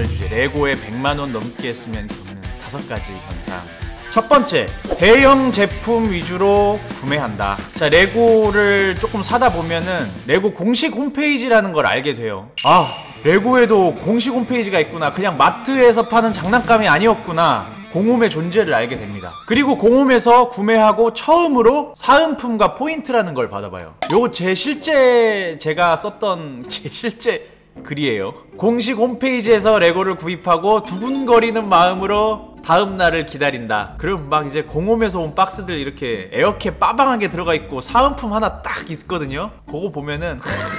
오늘 주제 레고에 100만원 넘게 쓰면 겪는 5가지 현상. 첫 번째, 대형 제품 위주로 구매한다. 자, 레고를 조금 사다 보면은 레고 공식 홈페이지라는 걸 알게 돼요. 아, 레고에도 공식 홈페이지가 있구나. 그냥 마트에서 파는 장난감이 아니었구나. 공홈의 존재를 알게 됩니다. 그리고 공홈에서 구매하고 처음으로 사은품과 포인트라는 걸 받아봐요. 요거 제가 썼던 제 실제 글이에요. 공식 홈페이지에서 레고를 구입하고 두근거리는 마음으로 다음 날을 기다린다. 그럼 막 이제 공홈에서 온 박스들 이렇게 에어캡 빠방하게 들어가 있고 사은품 하나 딱 있거든요. 그거 보면은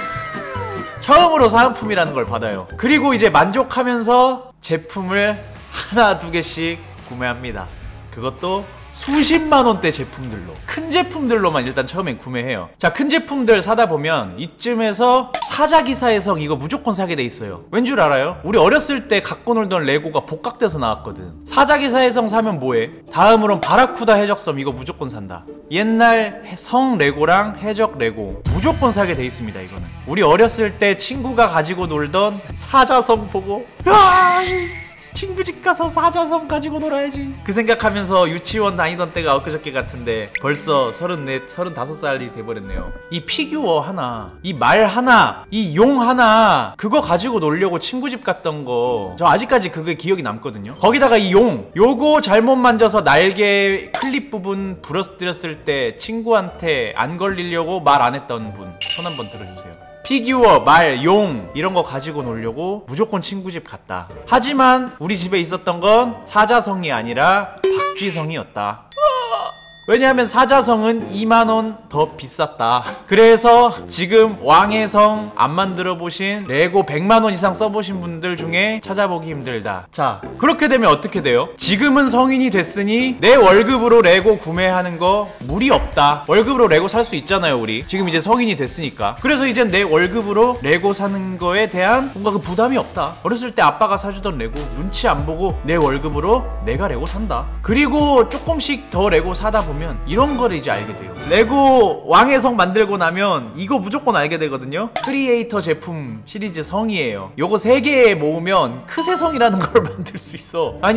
처음으로 사은품이라는 걸 받아요. 그리고 이제 만족하면서 제품을 하나 두 개씩 구매합니다. 그것도 수십만원대 제품들로, 큰 제품들로만 일단 처음엔 구매해요. 자, 큰 제품들 사다 보면 이쯤에서 사자기사의 성 이거 무조건 사게 돼 있어요. 왠 줄 알아요? 우리 어렸을 때 갖고 놀던 레고가 복각돼서 나왔거든. 사자기사의 성 사면 뭐해? 다음으론 바라쿠다 해적섬 이거 무조건 산다. 옛날 성 레고랑 해적 레고 무조건 사게 돼 있습니다. 이거는 우리 어렸을 때 친구가 가지고 놀던 사자성 보고 친구 집 가서 사자성 가지고 놀아야지 그 생각하면서 유치원 다니던 때가 엊그저께 같은데 벌써 34, 35살이 돼버렸네요. 이 피규어 하나, 이 말 하나, 이 용 하나 그거 가지고 놀려고 친구 집 갔던 거 저 아직까지 그게 기억이 남거든요. 거기다가 이 용 요거 잘못 만져서 날개 클립 부분 부러뜨렸을 때 친구한테 안 걸리려고 말 안 했던 분 손 한번 들어주세요. 피규어, 말, 용 이런 거 가지고 놀려고 무조건 친구 집 갔다. 하지만 우리 집에 있었던 건 사자성이 아니라 박쥐성이었다. 왜냐하면 사자성은 2만원 더 비쌌다. 그래서 지금 왕의 성 안 만들어 보신 레고 100만원 이상 써보신 분들 중에 찾아보기 힘들다. 자, 그렇게 되면 어떻게 돼요? 지금은 성인이 됐으니 내 월급으로 레고 구매하는 거 무리 없다. 월급으로 레고 살 수 있잖아요 우리. 지금 이제 성인이 됐으니까. 그래서 이제 내 월급으로 레고 사는 거에 대한 뭔가 그 부담이 없다. 어렸을 때 아빠가 사주던 레고 눈치 안 보고 내 월급으로 내가 레고 산다. 그리고 조금씩 더 레고 사다 보면 이런 거를 이제 알게 돼요. 레고 왕의 성 만들고 나면 이거 무조건 알게 되거든요. 크리에이터 제품 시리즈 성이에요. 요거 3개 모으면 크세성이라는 걸 만들 수 있어. 아니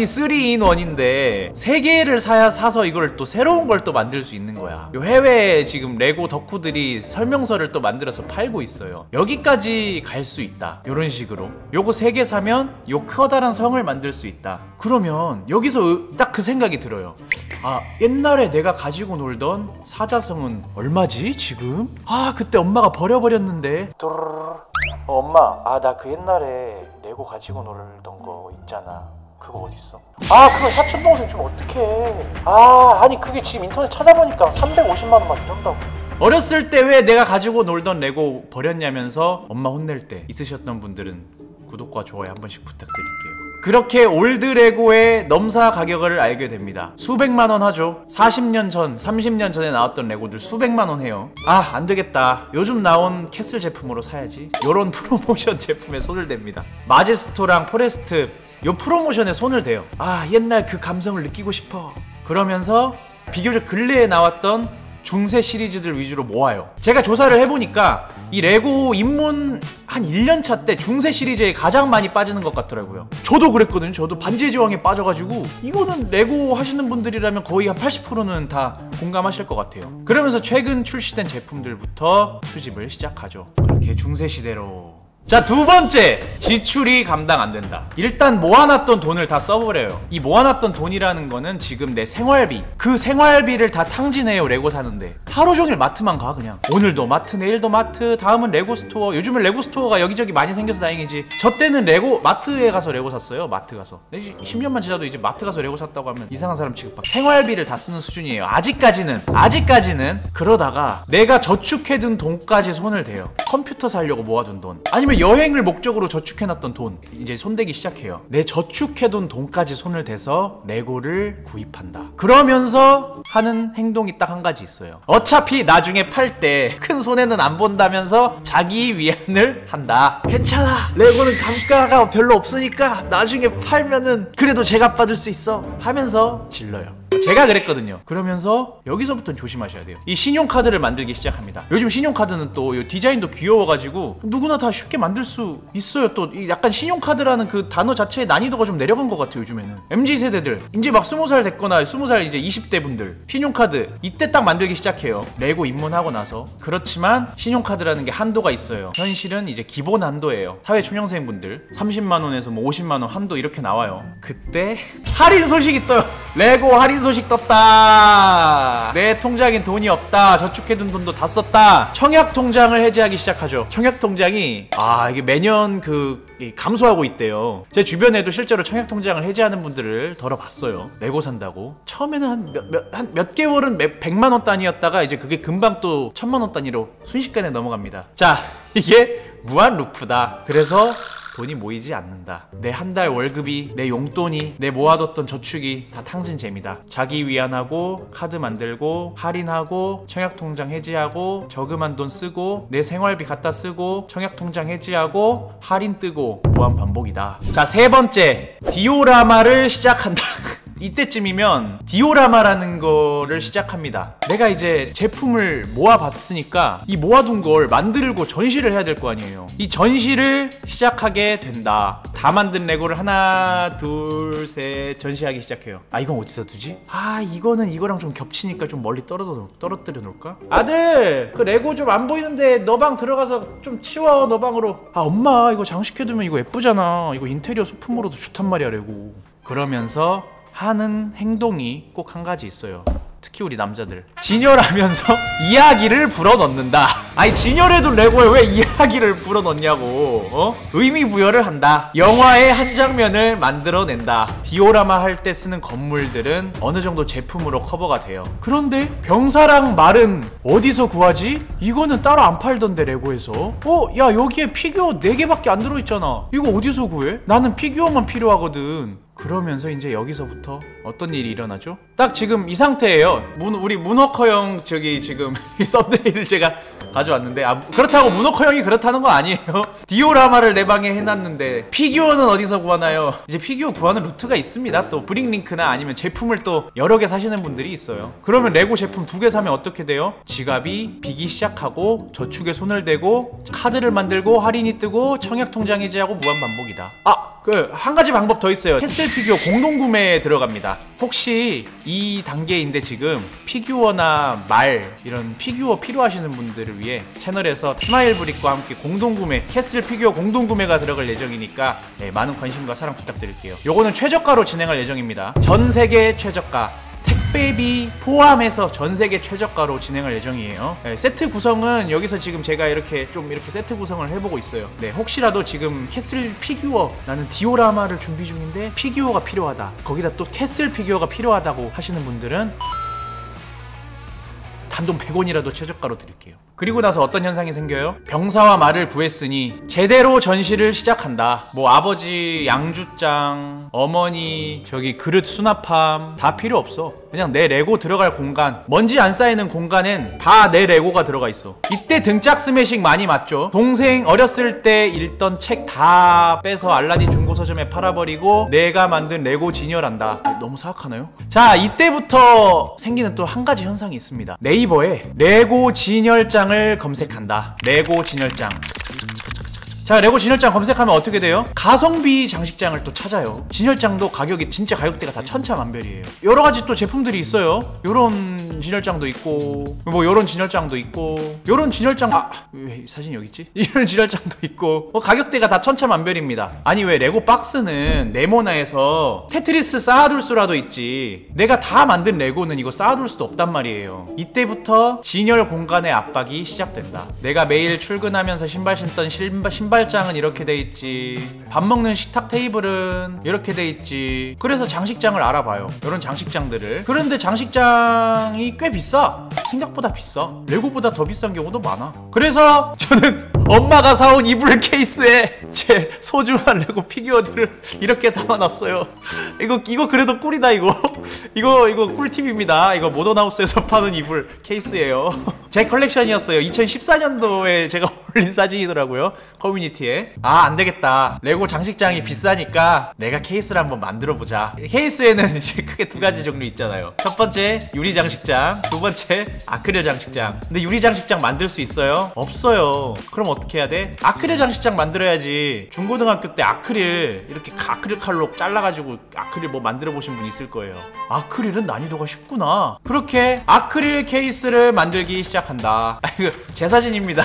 3in1인데 3개를 사서 이걸 또 새로운 걸 또 만들 수 있는 거야. 요 해외에 지금 레고 덕후들이 설명서를 또 만들어서 팔고 있어요. 여기까지 갈 수 있다. 요런 식으로 요거 3개 사면 요 커다란 성을 만들 수 있다. 그러면 여기서 딱 그 생각이 들어요. 아, 옛날에 내가 가지고 놀던 사자성은 얼마지 지금? 아, 그때 엄마가 버려버렸는데. 엄마, 아, 나 그 옛날에 레고 가지고 놀던 거 있잖아. 그거 어딨어? 아, 그거 사촌동생 주면 어떡해. 아, 아니 그게 지금 인터넷 찾아보니까 350만원 막 이런다고. 어렸을 때 왜 내가 가지고 놀던 레고 버렸냐면서 엄마 혼낼 때 있으셨던 분들은 구독과 좋아요 한 번씩 부탁드릴게요. 그렇게 올드 레고의 넘사 가격을 알게 됩니다. 수백만원 하죠. 40년 전, 30년 전에 나왔던 레고들 수백만원 해요. 아, 안되겠다. 요즘 나온 캐슬 제품으로 사야지. 요런 프로모션 제품에 손을 댑니다. 마제스토랑 포레스트 요 프로모션에 손을 대요. 아, 옛날 그 감성을 느끼고 싶어. 그러면서 비교적 근래에 나왔던 중세 시리즈들 위주로 모아요. 제가 조사를 해보니까 이 레고 입문 한 1년차 때 중세 시리즈에 가장 많이 빠지는 것 같더라고요. 저도 그랬거든요. 저도 반지의 제왕에 빠져가지고 이거는 레고 하시는 분들이라면 거의 한 80%는 다 공감하실 것 같아요. 그러면서 최근 출시된 제품들부터 수집을 시작하죠. 그렇게 중세 시대로. 자, 두 번째, 지출이 감당 안 된다. 일단 모아놨던 돈을 다 써버려요. 이 모아놨던 돈이라는 거는 지금 내 생활비, 그 생활비를 다 탕진해요. 레고 사는데 하루 종일 마트만 가. 그냥 오늘도 마트, 내일도 마트, 다음은 레고 스토어. 요즘은 레고 스토어가 여기저기 많이 생겨서 다행이지. 저 때는 레고 마트에 가서 레고 샀어요. 마트 가서. 10년만 지나도 이제 마트 가서 레고 샀다고 하면 이상한 사람 취급받고. 생활비를 다 쓰는 수준이에요. 아직까지는. 그러다가 내가 저축해둔 돈까지 손을 대요. 컴퓨터 사려고 모아둔 돈, 아니면 여행을 목적으로 저축해놨던 돈 이제 손대기 시작해요. 내 저축해둔 돈까지 손을 대서 레고를 구입한다. 그러면서 하는 행동이 딱 한 가지 있어요. 어차피 나중에 팔 때 큰 손해는 안 본다면서 자기 위안을 한다. 괜찮아, 레고는 감가가 별로 없으니까 나중에 팔면은 그래도 제값 받을 수 있어 하면서 질러요. 제가 그랬거든요. 그러면서 여기서부터는 조심하셔야 돼요. 이 신용카드를 만들기 시작합니다. 요즘 신용카드는 또 이 디자인도 귀여워가지고 누구나 다 쉽게 만들 수 있어요. 또 이 약간 신용카드라는 그 단어 자체의 난이도가 좀 내려간 것 같아요. 요즘에는 MZ세대들 이제 막 20살 됐거나 20살 이제 20대 분들 신용카드 이때 딱 만들기 시작해요. 레고 입문하고 나서. 그렇지만 신용카드라는 게 한도가 있어요. 현실은 이제 기본 한도예요. 사회초년생분들 30만원에서 뭐 50만원 한도 이렇게 나와요. 그때 할인 소식이 떠요. 레고 할인 소식 떴다. 내 통장엔 돈이 없다. 저축해둔 돈도 다 썼다. 청약 통장을 해지하기 시작하죠. 청약 통장이 이게 매년 감소하고 있대요. 제 주변에도 실제로 청약 통장을 해지하는 분들을 덜어봤어요. 레고 산다고. 처음에는 한 몇 개월은 100만원 단위였다가 이제 그게 금방 또 1000만원 단위로 순식간에 넘어갑니다. 자, 이게 무한 루프다. 그래서 돈이 모이지 않는다. 내 한 달 월급이, 내 용돈이, 내 모아뒀던 저축이 다 탕진 잼이다. 자기 위안하고 카드 만들고 할인하고 청약통장 해지하고 저금한 돈 쓰고 내 생활비 갖다 쓰고 청약통장 해지하고 할인 뜨고 무한 반복이다. 자, 세 번째, 디오라마를 시작한다. 이때쯤이면 디오라마라는 거를 시작합니다. 내가 이제 제품을 모아봤으니까 이 모아둔 걸 만들고 전시를 해야 될 거 아니에요. 이 전시를 시작하게 된다. 다 만든 레고를 하나 둘 셋 전시하기 시작해요. 이건 어디다 두지? 이거는 이거랑 좀 겹치니까 좀 멀리 떨어뜨려 놓을까? 아들, 그 레고 좀 안 보이는데 너 방 들어가서 좀 치워. 너 방으로. 엄마, 이거 장식해두면 이거 예쁘잖아. 이거 인테리어 소품으로도 좋단 말이야, 레고. 그러면서 하는 행동이 꼭 한 가지 있어요. 특히 우리 남자들. 진열하면서 이야기를 불어넣는다. 진열해도 레고에 왜 이야기를 불어넣냐고. 의미 부여를 한다. 영화의 한 장면을 만들어낸다. 디오라마 할 때 쓰는 건물들은 어느 정도 제품으로 커버가 돼요. 그런데 병사랑 말은 어디서 구하지? 이거는 따로 안 팔던데 레고에서. 야, 여기에 피규어 4개밖에 안 들어있잖아. 이거 어디서 구해? 나는 피규어만 필요하거든. 그러면서 이제 여기서부터 어떤 일이 일어나죠? 딱 지금 이 상태예요. 우리 문워커 형 지금 이 썸네일을 제가 가져왔는데 그렇다고 문워커 형이 그렇다는 건 아니에요. 디오라마를 내 방에 해놨는데 피규어는 어디서 구하나요? 이제 피규어 구하는 루트가 있습니다. 또 브릭링크나 아니면 제품을 또 여러 개 사시는 분들이 있어요. 그러면 레고 제품 2개 사면 어떻게 돼요? 지갑이 비기 시작하고 저축에 손을 대고 카드를 만들고 할인이 뜨고 청약 통장 해지하고 무한 반복이다. 한 가지 방법 더 있어요. 캐슬 피규어 공동구매에 들어갑니다. 혹시 이 단계인데 지금 피규어나 말 이런 피규어 필요하시는 분들을 위해 채널에서 스마일 브릭과 함께 공동구매, 캐슬 피규어 공동구매가 들어갈 예정이니까 많은 관심과 사랑 부탁드릴게요. 요거는 최저가로 진행할 예정입니다. 전세계 최저가, 택배비 포함해서 전세계 최저가로 진행할 예정이에요. 세트 구성은 여기서 지금 제가 이렇게 세트 구성을 해보고 있어요. 혹시라도 지금 캐슬 피규어, 나는 디오라마를 준비 중인데 피규어가 필요하다, 거기다 또 캐슬 피규어가 필요하다고 하시는 분들은 단돈 100원이라도 최저가로 드릴게요. 그리고 나서 어떤 현상이 생겨요? 병사와 말을 구했으니 제대로 전시를 시작한다. 아버지 양주장, 어머니 그릇 수납함 다 필요 없어. 그냥 내 레고 들어갈 공간, 먼지 안 쌓이는 공간엔 다 내 레고가 들어가 있어. 이때 등짝 스매싱 많이 맞죠? 동생 어렸을 때 읽던 책 다 빼서 알라딘 중고서점에 팔아버리고 내가 만든 레고 진열한다. 너무 사악하나요? 자, 이때부터 생기는 또 한 가지 현상이 있습니다. 네이버에 레고 진열장을 검색한다. 레고 진열장. 자, 레고 진열장 검색하면 어떻게 돼요? 가성비 장식장을 또 찾아요. 진열장도 가격이 진짜 가격대가 다 천차만별이에요. 여러가지 또 제품들이 있어요. 요런 진열장도 있고 요런 진열장도 있고 요런 진열장 왜 사진이 여기 있지? 이런 진열장도 있고 가격대가 다 천차만별입니다. 아니, 왜 레고 박스는 네모나에서 테트리스 쌓아둘 수라도 있지 내가 다 만든 레고는 이거 쌓아둘 수도 없단 말이에요. 이때부터 진열 공간의 압박이 시작된다. 내가 매일 출근하면서 신발 신던 신발장은 이렇게 돼 있지, 밥 먹는 식탁 테이블은 이렇게 돼 있지. 그래서 장식장을 알아봐요. 이런 장식장들을. 그런데 장식장이 꽤 비싸. 생각보다 비싸. 레고보다 더 비싼 경우도 많아. 그래서 저는 엄마가 사온 이불 케이스에 제 소중한 레고 피규어들을 이렇게 담아놨어요. 이거 그래도 꿀이다. 이거 꿀팁입니다. 이거 모던하우스에서 파는 이불 케이스예요. 제 컬렉션이었어요. 2014년도에 제가 올린 사진이더라고요, 커뮤니티에. 아, 안되겠다. 레고 장식장이 비싸니까 내가 케이스를 한번 만들어보자. 케이스에는 이제 크게 두 가지 종류 있잖아요. 첫 번째 유리 장식장, 두 번째 아크릴 장식장. 근데 유리 장식장 만들 수 있어요? 없어요. 그럼 어떻게 해야 돼? 아크릴 장식장 만들어야지. 중고등학교 때 아크릴 이렇게 아크릴 칼로 잘라가지고 아크릴 뭐 만들어 보신 분 있을 거예요. 아크릴은 난이도가 쉽구나. 그렇게 아크릴 케이스를 만들기 시작한다. 아, 이거 제 사진입니다.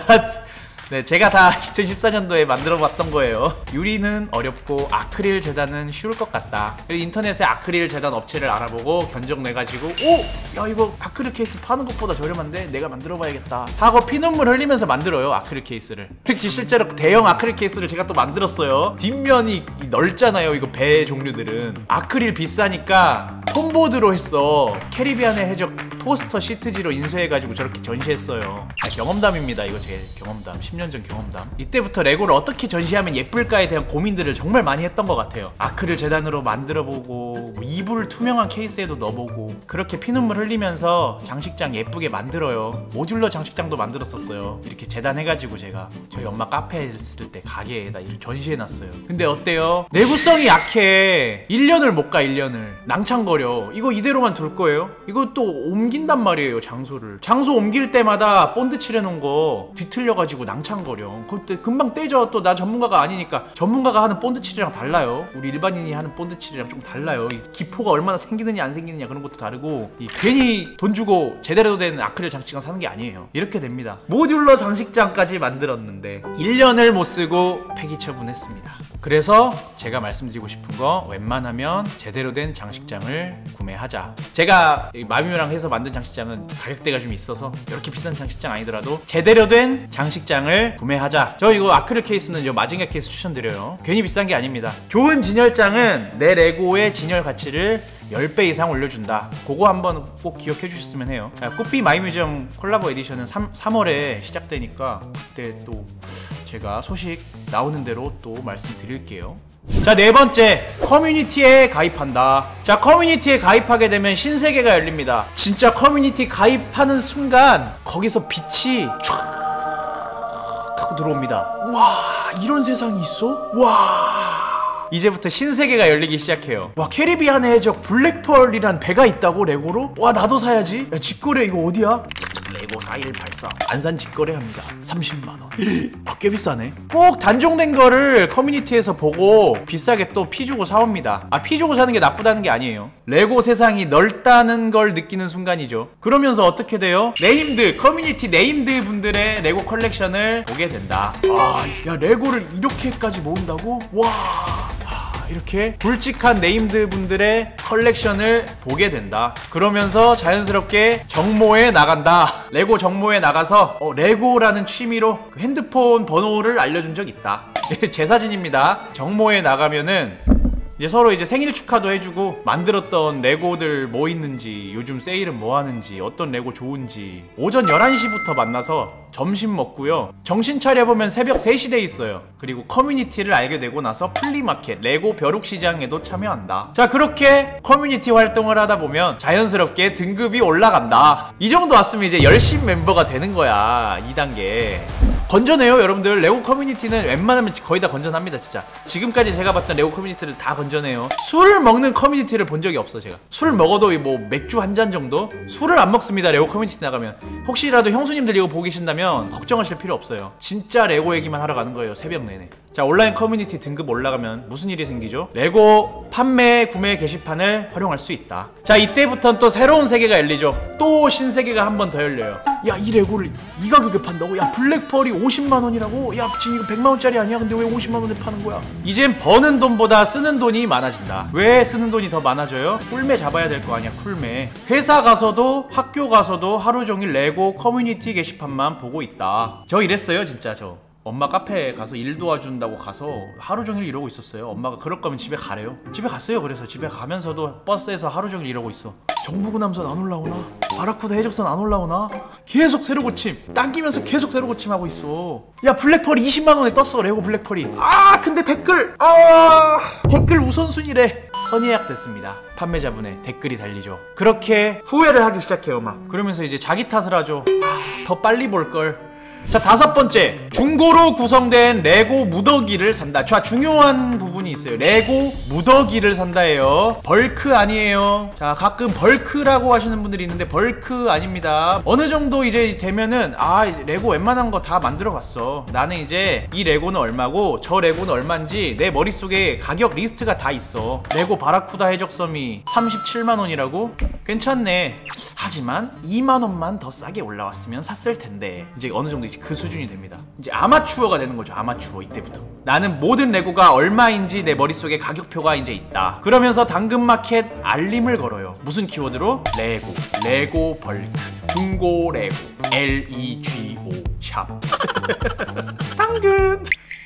네, 제가 다 2014년도에 만들어봤던 거예요. 유리는 어렵고 아크릴 재단은 쉬울 것 같다. 그래서 인터넷에 아크릴 재단 업체를 알아보고 견적 내가지고 오! 야, 이거 아크릴 케이스 파는 것보다 저렴한데 내가 만들어봐야겠다 하고 피눈물 흘리면서 만들어요, 아크릴 케이스를. 이렇게 실제로 대형 아크릴 케이스를 제가 또 만들었어요. 뒷면이 넓잖아요, 이거 배 종류들은. 아크릴 비싸니까 폼보드로 했어. 캐리비안의 해적 포스터 시트지로 인쇄해가지고 저렇게 전시했어요. 아, 경험담입니다. 이거 제 경험담. 10년 전 경험담. 이때부터 레고를 어떻게 전시하면 예쁠까에 대한 고민들을 정말 많이 했던 것 같아요. 아크릴 재단으로 만들어보고 이불 투명한 케이스에도 넣어보고 그렇게 피눈물 흘리면서 장식장 예쁘게 만들어요. 모듈러 장식장도 만들었었어요. 이렇게 재단해가지고 제가 저희 엄마 카페에 있을 때 가게에다 전시해놨어요. 근데 어때요? 내구성이 약해. 1년을 못 가. 1년을 낭창거려. 이거 이대로만 둘 거예요? 이거 또 옮긴단 말이에요, 장소를. 장소 옮길 때마다 본드 칠해놓은 거 뒤틀려가지고 낭창거려. 그때 금방 떼져. 또 나 전문가가 아니니까. 전문가가 하는 본드 칠이랑 달라요. 우리 일반인이 하는 본드 칠이랑 좀 달라요. 이 기포가 얼마나 생기느냐 안 생기느냐 그런 것도 다르고, 괜히 돈 주고 제대로 된 아크릴 장식장 사는 게 아니에요. 이렇게 됩니다. 모듈러 장식장까지 만들었는데 1년을 못 쓰고 폐기 처분했습니다. 그래서 제가 말씀드리고 싶은 거, 웬만하면 제대로 된 장식장을 구매하자. 제가 마미유랑 해서 만든 장식장은 가격대가 좀 있어서 이렇게 비싼 장식장 아니더라도 제대로 된 장식장을 구매하자. 저 이거 아크릴 케이스는 요 마징가 케이스 추천드려요. 괜히 비싼 게 아닙니다. 좋은 진열장은 내 레고의 진열 가치를 10배 이상 올려준다. 그거 한번 꼭 기억해 주셨으면 해요. 꾸삐 마이뮤지엄 콜라보 에디션은 3월에 시작되니까 그때 또 제가 소식 나오는 대로 또 말씀드릴게요. 자, 네 번째, 커뮤니티에 가입한다. 자, 커뮤니티에 가입하게 되면 신세계가 열립니다. 진짜 커뮤니티 가입하는 순간 거기서 빛이 촤악 하고 들어옵니다. 와, 이런 세상이 있어? 와, 이제부터 신세계가 열리기 시작해요. 와, 캐리비안의 해적 블랙펄이란 배가 있다고, 레고로? 와, 나도 사야지. 야, 직거래 이거 어디야? 레고 4184 안산 직거래합니다. 30만원. 아, 꽤 비싸네. 꼭 단종된 거를 커뮤니티에서 보고 비싸게 또 피 주고 사옵니다. 아, 피 주고 사는 게 나쁘다는 게 아니에요. 레고 세상이 넓다는 걸 느끼는 순간이죠. 그러면서 어떻게 돼요? 네임드, 커뮤니티 네임드 분들의 레고 컬렉션을 보게 된다. 아, 야, 레고를 이렇게까지 모은다고? 와, 이렇게 굵직한 네임드 분들의 컬렉션을 보게 된다. 그러면서 자연스럽게 정모에 나간다. 레고 정모에 나가서 레고라는 취미로 그 핸드폰 번호를 알려준 적 있다. 제 사진입니다. 정모에 나가면은 이제 서로 이제 생일 축하도 해주고, 만들었던 레고들 뭐 있는지, 요즘 세일은 뭐 하는지, 어떤 레고 좋은지 오전 11시부터 만나서 점심 먹고요. 정신 차려보면 새벽 3시 돼 있어요. 그리고 커뮤니티를 알게 되고 나서 플리마켓, 레고 벼룩시장에도 참여한다. 자, 그렇게 커뮤니티 활동을 하다 보면 자연스럽게 등급이 올라간다. 이 정도 왔으면 이제 열심 멤버가 되는 거야. 2단계 건전해요, 여러분들. 레고 커뮤니티는 웬만하면 거의 다 건전합니다, 진짜. 지금까지 제가 봤던 레고 커뮤니티를 다 건전해요. 술을 먹는 커뮤니티를 본 적이 없어, 제가. 술 먹어도 뭐 맥주 한 잔 정도? 술을 안 먹습니다, 레고 커뮤니티 나가면. 혹시라도 형수님들 이거 보고 계신다면 걱정하실 필요 없어요. 진짜 레고 얘기만 하러 가는 거예요, 새벽 내내. 자, 온라인 커뮤니티 등급 올라가면 무슨 일이 생기죠? 레고 판매, 구매 게시판을 활용할 수 있다. 자, 이때부터는 또 새로운 세계가 열리죠. 또 신세계가 한 번 더 열려요. 야, 이 레고를 이 가격에 판다고? 야, 블랙펄이 50만원이라고? 야, 지금 이거 100만원짜리 아니야? 근데 왜 50만원에 파는 거야? 이젠 버는 돈보다 쓰는 돈이 많아진다. 왜 쓰는 돈이 더 많아져요? 쿨매 잡아야 될 거 아니야, 쿨매. 회사 가서도 학교 가서도 하루 종일 레고 커뮤니티 게시판만 보고 있다. 저 이랬어요, 진짜. 저 엄마 카페에 가서 일 도와준다고 가서 하루 종일 이러고 있었어요. 엄마가 그럴 거면 집에 가래요. 집에 갔어요. 그래서 집에 가면서도 버스에서 하루 종일 이러고 있어. 정부구남선 안 올라오나? 바라쿠다 해적선 안 올라오나? 계속 새로 고침 당기면서 계속 새로 고침하고 있어. 야 블랙펄이 20만원에 떴어. 레고 블랙펄이. 근데 댓글 댓글 우선순위래. 선예약 됐습니다. 판매자분의 댓글이 달리죠. 그렇게 후회를 하기 시작해요. 막 그러면서 이제 자기 탓을 하죠. 더 빨리 볼걸. 자, 5번째, 중고로 구성된 레고 무더기를 산다. 자, 중요한 부분이 있어요. 레고 무더기를 산다예요. 벌크 아니에요. 자, 가끔 벌크라고 하시는 분들이 있는데 벌크 아닙니다. 어느 정도 이제 되면은 레고 웬만한 거 다 만들어 봤어. 나는 이제 이 레고는 얼마고 저 레고는 얼마인지 내 머릿속에 가격 리스트가 다 있어. 레고 바라쿠다 해적섬이 37만원이라고? 괜찮네. 하지만 2만원만 더 싸게 올라왔으면 샀을 텐데. 이제 어느 정도 그 수준이 됩니다. 이제 아마추어가 되는 거죠. 아마추어. 이때부터 나는 모든 레고가 얼마인지 내 머릿속에 가격표가 이제 있다. 그러면서 당근마켓 알림을 걸어요. 무슨 키워드로? 레고 벌크, 중고 레고, LEGO 샵. 당근.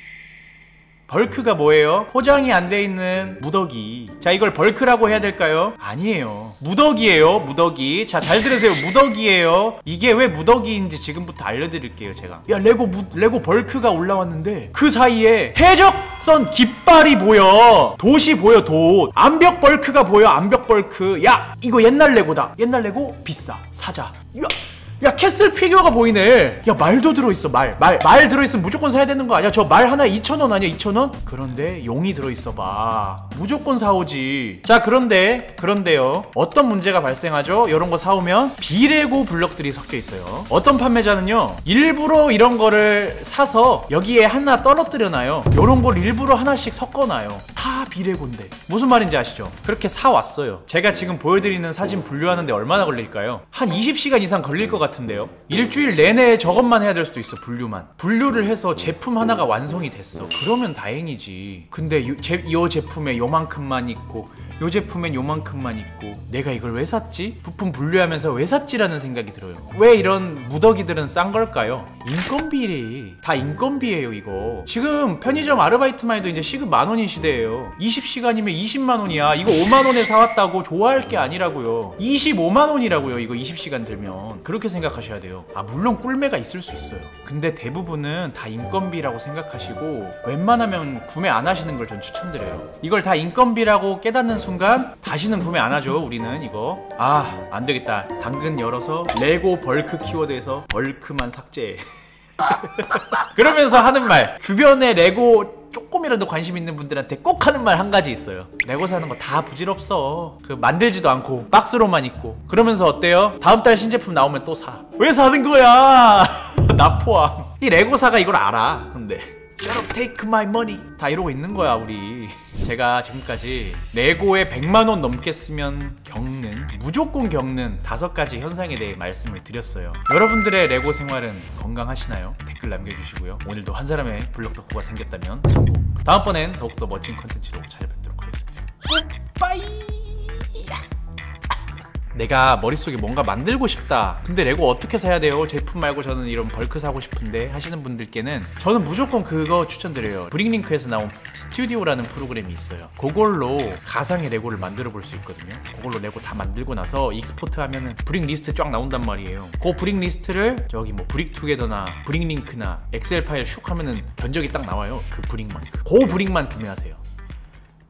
벌크가 뭐예요? 포장이 안 돼 있는 무더기. 자, 이걸 벌크라고 해야 될까요? 아니에요. 무더기예요. 무더기. 자, 잘 들으세요. 무더기예요. 이게 왜 무더기인지 지금부터 알려드릴게요. 제가. 야, 레고 벌크가 올라왔는데 그 사이에 해적선 깃발이 보여. 돛이 보여. 돛. 암벽 벌크가 보여. 암벽 벌크. 야, 이거 옛날 레고다. 옛날 레고 비싸. 사자. 야, 캐슬 피규어가 보이네. 야, 말도 들어있어. 말 들어있으면 무조건 사야 되는 거 아니야? 저 말 하나에 2,000원 아니야? 2,000원? 그런데 용이 들어있어 봐. 무조건 사오지. 자, 그런데요, 어떤 문제가 발생하죠? 이런 거 사오면 비레고 블럭들이 섞여 있어요. 어떤 판매자는요, 일부러 이런 거를 사서 여기에 하나 떨어뜨려 놔요. 이런 걸 일부러 하나씩 섞어 놔요. 다 비레고인데. 무슨 말인지 아시죠? 그렇게 사왔어요. 제가 지금 보여드리는 사진 분류하는데 얼마나 걸릴까요? 한 20시간 이상 걸릴 것 같은데요. 일주일 내내 저것만 해야 될 수도 있어. 분류를 해서 제품 하나가 완성이 됐어. 그러면 다행이지. 근데 이 제품에 요만큼만 있고 요 제품엔 요만큼만 있고 내가 이걸 왜 샀지? 부품 분류하면서 왜 샀지라는 생각이 들어요. 왜 이런 무더기들은 싼 걸까요? 인건비래. 다 인건비예요. 이거 지금 편의점 아르바이트만 해도 이제 시급 10,000원인 시대예요. 20시간이면 20만원이야. 이거 5만원에 사왔다고 좋아할 게 아니라고요. 25만원이라고요. 이거 20시간 들면. 그렇게 생각하셔야 돼요. 물론 꿀매가 있을 수 있어요. 근데 대부분은 다 인건비라고 생각하시고 웬만하면 구매 안 하시는 걸 전 추천드려요. 이걸 다 인건비라고 깨닫는 순간 다시는 구매 안 하죠. 우리는 이거. 안 되겠다. 당근 열어서 레고 벌크 키워드에서 벌크만 삭제. 그러면서 하는 말, 주변에 레고 조금이라도 관심 있는 분들한테 꼭 하는 말 한 가지 있어요. 레고 사는 거 다 부질없어. 만들지도 않고 박스로만 있고. 그러면서 어때요? 다음 달 신제품 나오면 또 사. 왜 사는 거야? 나 포함. 이 레고사가 이걸 알아. 근데 Shut up, take my money. 다 이러고 있는 거야 우리. 제가 지금까지 레고에 100만원 넘게 쓰면 무조건 겪는 5가지 현상에 대해 말씀을 드렸어요. 여러분들의 레고 생활은 건강하시나요? 댓글 남겨주시고요. 오늘도 한 사람의 블럭 덕후가 생겼다면 성공. 다음번엔 더욱더 멋진 컨텐츠로 찾아뵙도록 하겠습니다. 빠이. 내가 머릿속에 뭔가 만들고 싶다. 근데 레고 어떻게 사야 돼요? 제품 말고 저는 이런 벌크 사고 싶은데 하시는 분들께는 저는 무조건 그거 추천드려요. 브릭링크에서 나온 스튜디오라는 프로그램이 있어요. 그걸로 가상의 레고를 만들어 볼 수 있거든요. 그걸로 레고 다 만들고 나서 익스포트 하면은 브릭 리스트 쫙 나온단 말이에요. 그 브릭 리스트를 저기 브릭투게더나 브릭링크나 엑셀 파일 슉 하면은 견적이 딱 나와요. 그 브릭만 구매하세요.